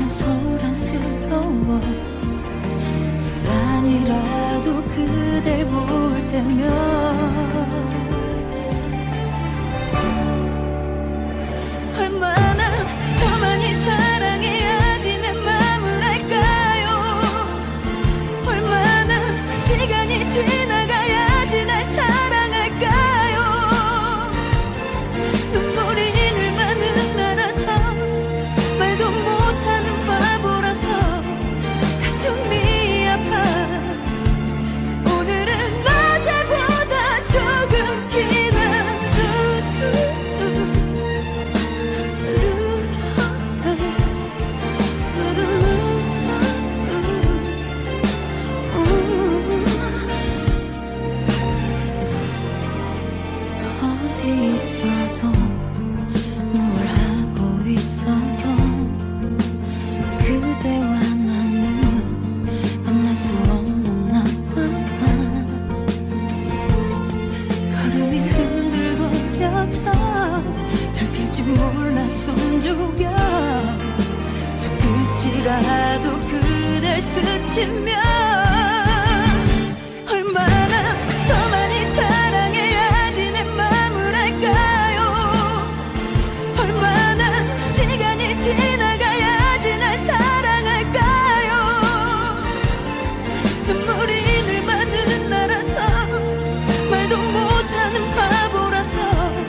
소란스러워. 순간이라도 그댈 볼 때면 얼마나 더 많이 사랑해야지 내 맘을 알까요? 얼마나 시간이 지나가야지 날 사랑할까요? 눈물이 늘 많은 나라서 말도 못하는 바보라서 가슴이 아파. 오늘은 어제보다 조금 기나 어디 있어도 뭘 하고 있어도 그대와 나는 만날 수 없는 나와. 걸음이 흔들거려져 들킬지 몰라 숨죽여. 손끝이라도 그댈 스치면 얼마나 더 많이 사랑해야지 내 맘을 알까요? 얼마나 시간이 지나가야지 날 사랑할까요? 눈물이 늘 많은 나라서 말도 못하는 바보라서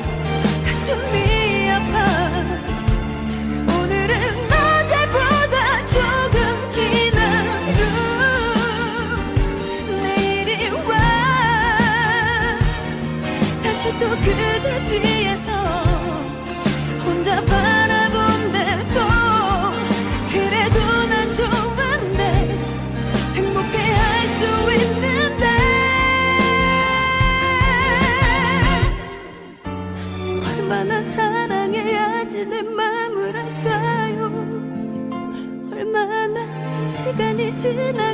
가슴이 아파. 오늘은 어제보다 조금 긴 하루. 내일이 와 다시 또 그대 뒤에서 혼자 바라본대도 그래도 난 좋은데 행복해할 수 있는데 얼마나 사랑해야지 내 맘을 알까요? 얼마나 시간이 지나